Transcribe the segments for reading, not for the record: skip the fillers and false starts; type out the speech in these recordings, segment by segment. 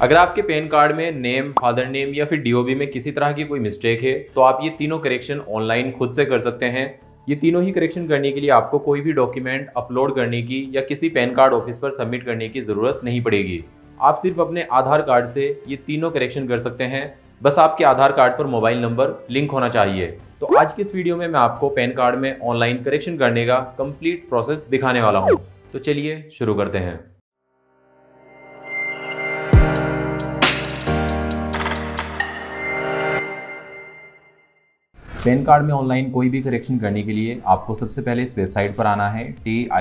अगर आपके PAN card में नेम, फादर नेम या फिर डीओबी में किसी तरह की कोई मिस्टेक है तो आप ये तीनों करेक्शन ऑनलाइन खुद से कर सकते हैं। ये तीनों ही करेक्शन करने के लिए आपको कोई भी डॉक्यूमेंट अपलोड करने की या किसी पैन कार्ड ऑफिस पर सबमिट करने की ज़रूरत नहीं पड़ेगी। आप सिर्फ अपने आधार कार्ड से ये तीनों करेक्शन कर सकते हैं। बस आपके आधार कार्ड पर मोबाइल नंबर लिंक होना चाहिए। तो आज की इस वीडियो में मैं आपको पैन कार्ड में ऑनलाइन करेक्शन करने का कंप्लीट प्रोसेस दिखाने वाला हूँ। तो चलिए शुरू करते हैं। पैन कार्ड में ऑनलाइन कोई भी करेक्शन करने के लिए आपको सबसे पहले इस वेबसाइट पर आना है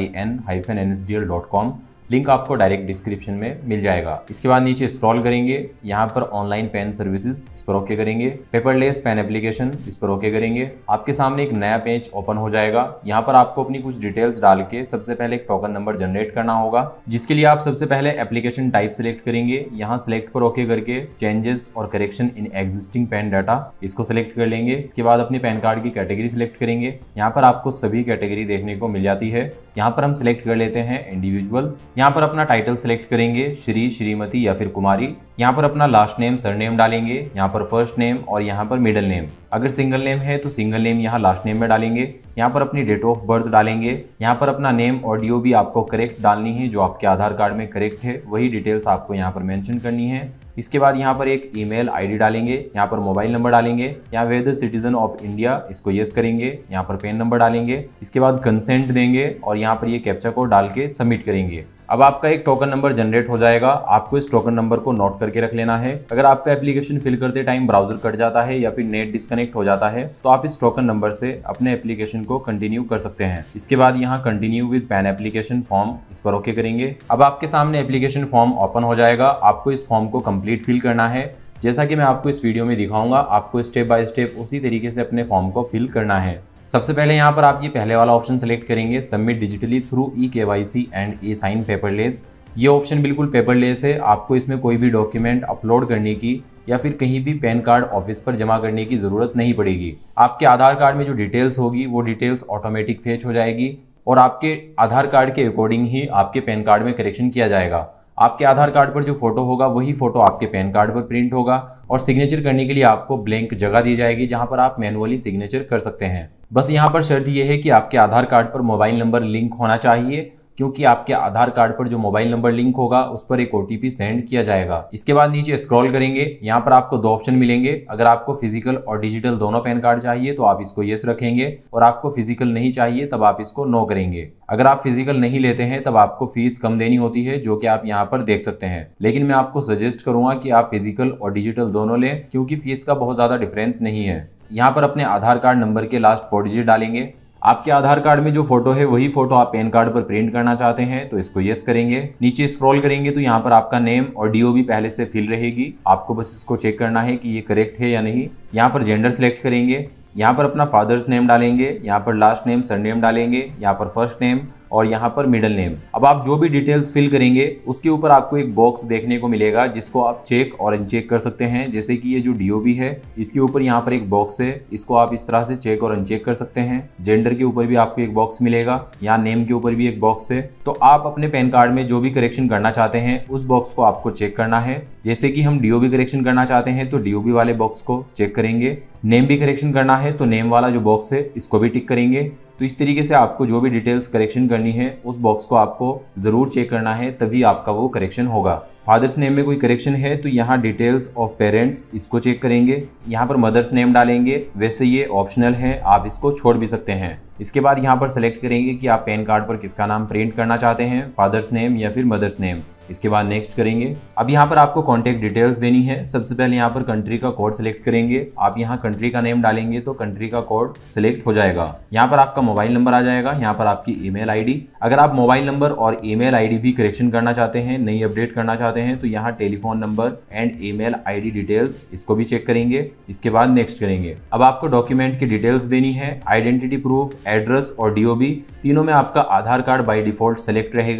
tin-nsdl.com। लिंक आपको डायरेक्ट डिस्क्रिप्शन में मिल जाएगा। इसके बाद नीचे स्क्रॉल करेंगे, यहाँ पर ऑनलाइन पैन सर्विसेज इस पर ओके करेंगे। पेपरलेस पैन एप्लीकेशन इस पर ओके करेंगे। आपके सामने एक नया पेज ओपन हो जाएगा। यहाँ पर आपको अपनी कुछ डिटेल्स डाल के सबसे पहले एक टोकन नंबर जनरेट करना होगा, जिसके लिए आप सबसे पहले एप्लीकेशन टाइप सिलेक्ट करेंगे। यहाँ सिलेक्ट पर ओके करके चेंजेस और correction in existing PAN data इसको सिलेक्ट कर लेंगे। इसके बाद अपने पैन कार्ड की कैटेगरी सिलेक्ट करेंगे। यहाँ पर आपको सभी कैटेगरी देखने को मिल जाती है। यहाँ पर हम सिलेक्ट कर लेते हैं इंडिविजुअल। यहाँ पर अपना टाइटल सिलेक्ट करेंगे, श्री, श्रीमती या फिर कुमारी। यहाँ पर अपना लास्ट नेम, सरनेम डालेंगे। यहाँ पर फर्स्ट नेम और यहाँ पर मिडिल नेम। अगर सिंगल नेम है तो सिंगल नेम यहाँ लास्ट नेम में डालेंगे। यहाँ पर अपनी डेट ऑफ बर्थ डालेंगे। यहाँ पर अपना नेम और डीओबी आपको करेक्ट डालनी है, जो आपके आधार कार्ड में करेक्ट है वही डिटेल्स आपको यहाँ पर मेंशन करनी है। इसके बाद यहाँ पर एक ईमेल आईडी डालेंगे। यहाँ पर मोबाइल नंबर डालेंगे। यहाँ वेदर सिटीजन ऑफ इंडिया इसको यस करेंगे। यहाँ पर पैन नंबर डालेंगे। इसके बाद कंसेंट देंगे और यहाँ पर ये कैप्चा कोड डाल के सबमिट करेंगे। अब आपका एक टोकन नंबर जनरेट हो जाएगा। आपको इस टोकन नंबर को नोट करके रख लेना है। अगर आपका एप्लीकेशन फिल करते टाइम ब्राउजर कट जाता है या फिर नेट डिस्कनेक्ट हो जाता है तो आप इस टोकन नंबर से अपने एप्लीकेशन को कंटिन्यू कर सकते हैं। इसके बाद यहाँ continue with PAN application form इस पर ओके करेंगे। अब आपके सामने एप्लीकेशन फॉर्म ओपन हो जाएगा। आपको इस फॉर्म को कंप्लीट फिल करना है। जैसा कि मैं आपको इस वीडियो में दिखाऊंगा, आपको स्टेप बाय स्टेप उसी तरीके से अपने फॉर्म को फिल करना है। सबसे पहले यहाँ पर आप ये पहले वाला ऑप्शन सेलेक्ट करेंगे, submit digitally through e KYC and e sign paperless. ये ऑप्शन बिल्कुल पेपरलेस है। आपको इसमें कोई भी डॉक्यूमेंट अपलोड करने की या फिर कहीं भी पैन कार्ड ऑफिस पर जमा करने की ज़रूरत नहीं पड़ेगी। आपके आधार कार्ड में जो डिटेल्स होगी वो डिटेल्स ऑटोमेटिक फेच हो जाएगी और आपके आधार कार्ड के अकॉर्डिंग ही आपके पैन कार्ड में करेक्शन किया जाएगा। आपके आधार कार्ड पर जो फोटो होगा वही फोटो आपके पैन कार्ड पर प्रिंट होगा और सिग्नेचर करने के लिए आपको ब्लैंक जगह दी जाएगी, जहां पर आप मैनुअली सिग्नेचर कर सकते हैं। बस यहाँ पर शर्त यह है कि आपके आधार कार्ड पर मोबाइल नंबर लिंक होना चाहिए, क्योंकि आपके आधार कार्ड पर जो मोबाइल नंबर लिंक होगा उस पर एक OTP सेंड किया जाएगा। इसके बाद नीचे स्क्रॉल करेंगे, यहाँ पर आपको दो ऑप्शन मिलेंगे। अगर आपको फिजिकल और डिजिटल दोनों पैन कार्ड चाहिए तो आप इसको यस रखेंगे और आपको फिजिकल नहीं चाहिए तब आप इसको नो करेंगे। अगर आप फिजिकल नहीं लेते हैं तब आपको फीस कम देनी होती है, जो कि आप यहाँ पर देख सकते हैं। लेकिन मैं आपको सजेस्ट करूंगा कि आप फिजिकल और डिजिटल दोनों लें, क्योंकि फीस का बहुत ज्यादा डिफरेंस नहीं है। यहाँ पर अपने आधार कार्ड नंबर के लास्ट 4 डिजिट डालेंगे। आपके आधार कार्ड में जो फोटो है वही फोटो आप पैन कार्ड पर प्रिंट करना चाहते हैं तो इसको यस करेंगे। नीचे स्क्रॉल करेंगे तो यहाँ पर आपका नेम और डीओबी पहले से फिल रहेगी। आपको बस इसको चेक करना है कि ये करेक्ट है या नहीं। यहाँ पर जेंडर सिलेक्ट करेंगे। यहाँ पर अपना फादर्स नेम डालेंगे। यहाँ पर लास्ट नेम, सरनेम डालेंगे। यहाँ पर फर्स्ट नेम और यहाँ पर मिडिल नेम। अब आप जो भी डिटेल्स फिल करेंगे उसके ऊपर आपको एक बॉक्स देखने को मिलेगा, जिसको आप चेक और अनचेक कर सकते हैं। जैसे कि ये जो डीओबी है इसके ऊपर यहाँ पर एक बॉक्स है, इसको आप इस तरह से चेक और अनचेक कर सकते हैं। जेंडर के ऊपर भी आपको एक बॉक्स मिलेगा, यहाँ नेम के ऊपर भी एक बॉक्स है। तो आप अपने पैन कार्ड में जो भी करेक्शन करना चाहते हैं उस बॉक्स को आपको चेक करना है। जैसे कि हम डीओबी करेक्शन करना चाहते हैं तो डीओबी वाले बॉक्स को चेक करेंगे। नेम भी करेक्शन करना है तो नेम वाला जो बॉक्स है इसको भी टिक करेंगे। तो इस तरीके से आपको जो भी डिटेल्स करेक्शन करनी है उस बॉक्स को आपको ज़रूर चेक करना है, तभी आपका वो करेक्शन होगा। फादर्स नेम में कोई करेक्शन है तो यहाँ डिटेल्स ऑफ पेरेंट्स इसको चेक करेंगे। यहाँ पर मदर्स नेम डालेंगे। वैसे ये ऑप्शनल है, आप इसको छोड़ भी सकते हैं। इसके बाद यहाँ पर सेलेक्ट करेंगे कि आप पैन कार्ड पर किसका नाम प्रिंट करना चाहते हैं, फादर्स नेम या फिर मदर्स नेम। इसके बाद नेक्स्ट करेंगे। अब यहाँ पर आपको कॉन्टैक्ट डिटेल्स देनी है। सबसे पहले यहाँ पर कंट्री का कोड सिलेक्ट करेंगे। आप यहाँ कंट्री का नेम डालेंगे तो कंट्री का कोड सिलेक्ट हो जाएगा। यहाँ पर आपका मोबाइल नंबर आ जाएगा। यहाँ पर आपकी ईमेल आईडी। अगर आप मोबाइल नंबर और ईमेल आईडी भी करेक्शन करना चाहते हैं, नई अपडेट करना चाहते हैं, तो यहाँ telephone number and email ID details इसको भी चेक करेंगे। इसके बाद नेक्स्ट करेंगे। अब आपको डॉक्यूमेंट की डिटेल्स देनी है, आइडेंटिटी प्रूफ, एड्रेस और डीओबी। तीनों में आपका Aadhaar card by default select रहेगा,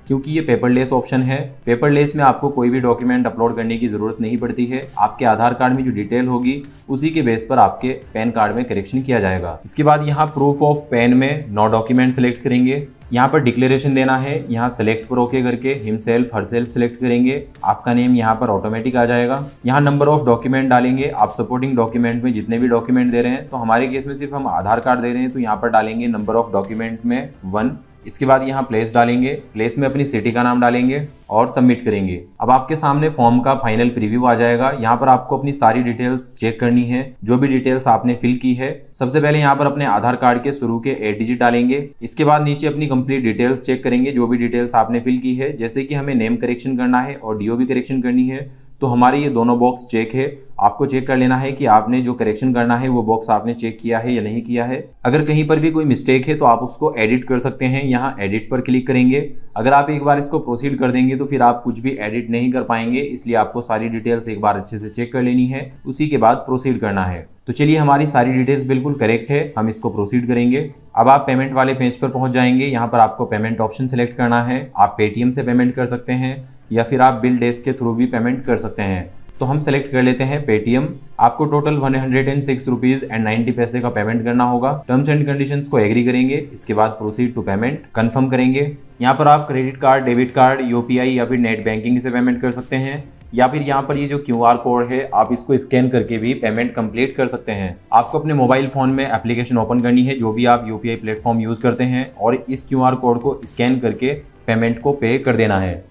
क्योंकि ये पेपरलेस ऑप्शन है। पेपरलेस में आपको कोई भी डॉक्यूमेंट अपलोड करने की जरूरत नहीं पड़ती है। आपके आधार कार्ड में जो डिटेल होगी उसी के बेस पर आपके पैन कार्ड में करेक्शन किया जाएगा। इसके बाद यहाँ प्रूफ ऑफ पैन में नो डॉक्यूमेंट सेलेक्ट करेंगे। यहाँ पर डिक्लेरेशन देना है, यहाँ सेलेक्ट पर ओके करके हिमसेल्फ हरसेल्फ सेलेक्ट करेंगे। आपका नेम यहाँ पर ऑटोमेटिक आ जाएगा। यहाँ नंबर ऑफ डॉक्यूमेंट डालेंगे। आप सपोर्टिंग डॉक्यूमेंट में जितने भी डॉक्यूमेंट दे रहे हैं, तो हमारे केस में सिर्फ हम आधार कार्ड दे रहे हैं, तो यहाँ पर डालेंगे नंबर ऑफ डॉक्यूमेंट में 1। इसके बाद यहाँ प्लेस डालेंगे, प्लेस में अपनी सिटी का नाम डालेंगे और सबमिट करेंगे। अब आपके सामने फॉर्म का फाइनल प्रीव्यू आ जाएगा। यहाँ पर आपको अपनी सारी डिटेल्स चेक करनी है, जो भी डिटेल्स आपने फिल की है। सबसे पहले यहाँ पर अपने आधार कार्ड के शुरू के 8 डिजिट डालेंगे। इसके बाद नीचे अपनी कंप्लीट डिटेल्स चेक करेंगे, जो भी डिटेल्स आपने फिल की है। जैसे कि हमें नेम करेक्शन करना है और डीओ भी करेक्शन करनी है, तो हमारे ये दोनों बॉक्स चेक है। आपको चेक कर लेना है कि आपने जो करेक्शन करना है वो बॉक्स आपने चेक किया है या नहीं किया है। अगर कहीं पर भी कोई मिस्टेक है तो आप उसको एडिट कर सकते हैं। यहाँ एडिट पर क्लिक करेंगे। अगर आप एक बार इसको प्रोसीड कर देंगे तो फिर आप कुछ भी एडिट नहीं कर पाएंगे, इसलिए आपको सारी डिटेल्स एक बार अच्छे से चेक कर लेनी है, उसी के बाद प्रोसीड करना है। तो चलिए, हमारी सारी डिटेल्स बिल्कुल करेक्ट है, हम इसको प्रोसीड करेंगे। अब आप पेमेंट वाले पेज पर पहुंच जाएंगे। यहाँ पर आपको पेमेंट ऑप्शन सेलेक्ट करना है। आप पेटीएम से पेमेंट कर सकते हैं या फिर आप बिल डेस्क के थ्रू भी पेमेंट कर सकते हैं। तो हम सेलेक्ट कर लेते हैं पेटीएम। आपको टोटल 106 रुपीज एंड 90 पैसे का पेमेंट करना होगा। टर्म्स एंड कंडीशंस को एग्री करेंगे। इसके बाद प्रोसीड टू पेमेंट कंफर्म करेंगे। यहाँ पर आप credit card, debit card, UPI या फिर नेट बैंकिंग से पेमेंट कर सकते हैं, या फिर यहाँ पर ये जो क्यूआर कोड है आप इसको स्कैन करके भी पेमेंट कंप्लीट कर सकते हैं। आपको अपने मोबाइल फोन में एप्लीकेशन ओपन करनी है, जो भी आप यूपीआई प्लेटफॉर्म यूज करते हैं, और इस क्यूआर कोड को स्कैन करके पेमेंट को पे कर देना है।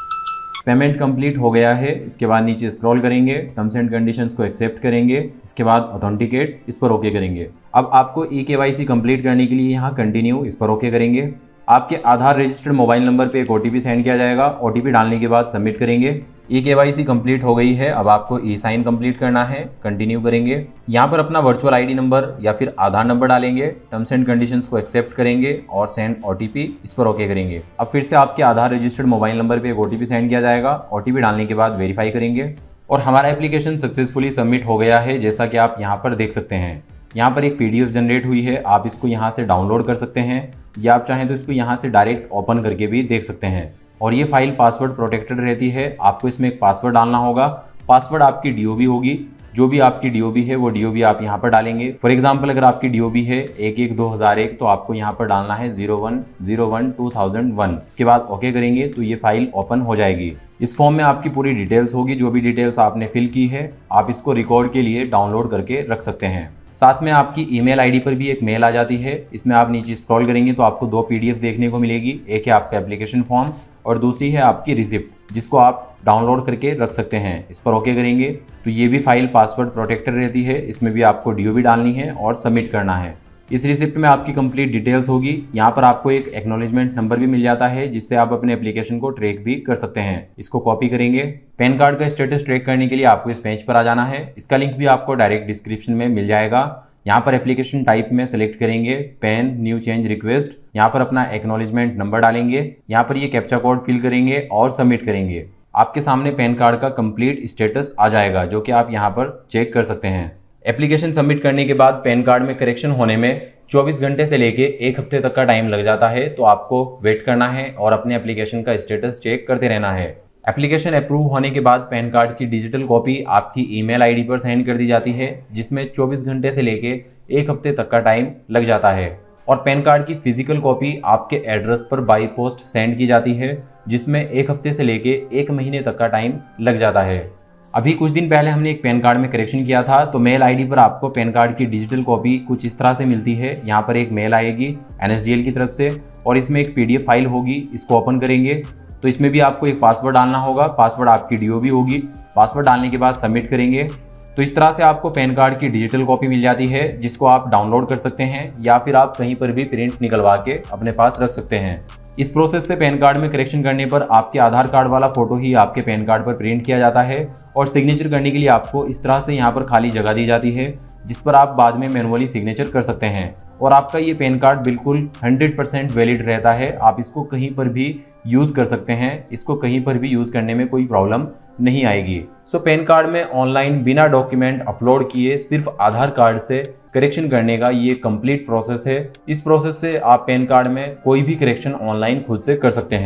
पेमेंट कंप्लीट हो गया है। इसके बाद नीचे स्क्रॉल करेंगे, टर्म्स एंड कंडीशंस को एक्सेप्ट करेंगे। इसके बाद ऑथेंटिकेट, इस पर ओके करेंगे। अब आपको ई-केवाईसी कंप्लीट करने के लिए यहाँ कंटिन्यू, इस पर ओके करेंगे। आपके आधार रजिस्टर्ड मोबाइल नंबर पे एक ओटीपी सेंड किया जाएगा। ओटीपी डालने के बाद सबमिट करेंगे। ई-केवाईसी कंप्लीट हो गई है। अब आपको ई-साइन कंप्लीट करना है, कंटिन्यू करेंगे। यहाँ पर अपना वर्चुअल आईडी नंबर या फिर आधार नंबर डालेंगे। टर्म्स एंड कंडीशंस को एक्सेप्ट करेंगे और सेंड ओटीपी, इस पर ओके करेंगे। अब फिर से आपके आधार रजिस्टर्ड मोबाइल नंबर पे एक ओटीपी सेंड किया जाएगा। ओटीपी डालने के बाद वेरीफाई करेंगे और हमारा एप्लीकेशन सक्सेसफुली सबमिट हो गया है, जैसा कि आप यहाँ पर देख सकते हैं। यहाँ पर एक पीडीएफ जनरेट हुई है, आप इसको यहाँ से डाउनलोड कर सकते हैं या आप चाहें तो इसको यहाँ से डायरेक्ट ओपन करके भी देख सकते हैं। और ये फाइल पासवर्ड प्रोटेक्टेड रहती है। आपको इसमें एक पासवर्ड डालना होगा। पासवर्ड आपकी डीओबी होगी, जो भी आपकी डीओबी है वो डीओबी आप यहाँ पर डालेंगे। फॉर एग्जांपल, अगर आपकी डीओबी है 11/2001 तो आपको यहाँ पर डालना है 01/01/2001। इसके बाद ओके करेंगे तो ये फाइल ओपन हो जाएगी। इस फॉर्म में आपकी पूरी डिटेल्स होगी, जो भी डिटेल्स आपने फिल की है आप इसको रिकॉर्ड के लिए डाउनलोड करके रख सकते हैं। साथ में आपकी ईमेल आईडी पर भी एक मेल आ जाती है। इसमें आप नीचे स्क्रॉल करेंगे तो आपको 2 पीडीएफ देखने को मिलेगी। एक है आपका एप्लीकेशन फॉर्म और दूसरी है आपकी रिसिप्ट, जिसको आप डाउनलोड करके रख सकते हैं। इस पर ओके करेंगे तो ये भी फाइल पासवर्ड प्रोटेक्टेड रहती है। इसमें भी आपको डीओबी डालनी है और सबमिट करना है। इस रिसिप्ट में आपकी कंप्लीट डिटेल्स होगी। यहाँ पर आपको एक एक्नॉलेजमेंट नंबर भी मिल जाता है, जिससे आप अपने एप्लीकेशन को ट्रैक भी कर सकते हैं। इसको कॉपी करेंगे। पैन कार्ड का स्टेटस ट्रैक करने के लिए आपको इस पेज पर आ जाना है। इसका लिंक भी आपको डायरेक्ट डिस्क्रिप्शन में मिल जाएगा। यहाँ पर एप्लीकेशन टाइप में सेलेक्ट करेंगे पैन न्यू चेंज रिक्वेस्ट। यहाँ पर अपना एक्नॉलेजमेंट नंबर डालेंगे। यहाँ पर ये कैप्चा कोड फिल करेंगे और सबमिट करेंगे। आपके सामने पैन कार्ड का कंप्लीट स्टेटस आ जाएगा, जो कि आप यहाँ पर चेक कर सकते हैं। एप्लीकेशन सबमिट करने के बाद पैन कार्ड में करेक्शन होने में 24 घंटे से लेके 1 हफ्ते तक का टाइम लग जाता है, तो आपको वेट करना है और अपने एप्लीकेशन का स्टेटस चेक करते रहना है। एप्लीकेशन अप्रूव होने के बाद पैन कार्ड की डिजिटल कॉपी आपकी ईमेल आईडी पर सेंड कर दी जाती है, जिसमें 24 घंटे से लेके 1 हफ्ते तक का टाइम लग जाता है। और पैन कार्ड की फिजिकल कॉपी आपके एड्रेस पर बाई पोस्ट सेंड की जाती है, जिसमें 1 हफ्ते से लेके 1 महीने तक का टाइम लग जाता है। अभी कुछ दिन पहले हमने एक पैन कार्ड में करेक्शन किया था, तो मेल आईडी पर आपको पैन कार्ड की डिजिटल कॉपी कुछ इस तरह से मिलती है। यहाँ पर एक मेल आएगी NSDL की तरफ से और इसमें एक PDF फाइल होगी। इसको ओपन करेंगे तो इसमें भी आपको एक पासवर्ड डालना होगा। पासवर्ड आपकी DOB होगी। पासवर्ड डालने के बाद सबमिट करेंगे तो इस तरह से आपको पैन कार्ड की डिजिटल कॉपी मिल जाती है, जिसको आप डाउनलोड कर सकते हैं या फिर आप कहीं पर भी प्रिंट निकलवा के अपने पास रख सकते हैं। इस प्रोसेस से पैन कार्ड में करेक्शन करने पर आपके आधार कार्ड वाला फोटो ही आपके पैन कार्ड पर प्रिंट किया जाता है और सिग्नेचर करने के लिए आपको इस तरह से यहाँ पर खाली जगह दी जाती है, जिस पर आप बाद में मैनुअली सिग्नेचर कर सकते हैं। और आपका ये पैन कार्ड बिल्कुल 100% वैलिड रहता है। आप इसको कहीं पर भी यूज़ कर सकते हैं। इसको कहीं पर भी यूज़ करने में कोई प्रॉब्लम नहीं आएगी। सो पैन कार्ड में ऑनलाइन बिना डॉक्यूमेंट अपलोड किए सिर्फ आधार कार्ड से करेक्शन करने का ये कंप्लीट प्रोसेस है। इस प्रोसेस से आप पैन कार्ड में कोई भी करेक्शन ऑनलाइन खुद से कर सकते हैं।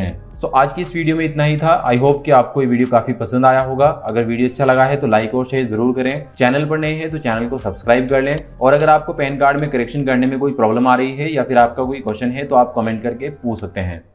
सो आज की इस वीडियो में इतना ही था। आई होप कि आपको ये वीडियो काफी पसंद आया होगा। अगर वीडियो अच्छा लगा है तो लाइक और शेयर जरूर करें। चैनल पर नए हैं तो चैनल को सब्सक्राइब कर लें। और अगर आपको पैन कार्ड में करेक्शन करने में कोई प्रॉब्लम आ रही है या फिर आपका कोई क्वेश्चन है तो आप कमेंट करके पूछ सकते हैं।